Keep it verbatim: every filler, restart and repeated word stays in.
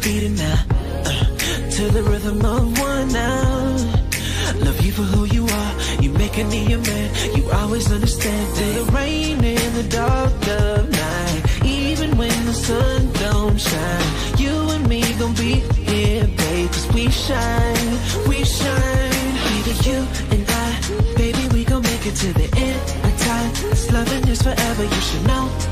beating now, uh, to the rhythm of one now. Love you for who you are, you making me a man, you always understand. Through the rain in the dark of night, even when the sun don't shine, you and me gon' be here, babe, 'cause we shine, we shine. Either you and I, baby, we gon' make it to the end of time. This loving is forever, you should know.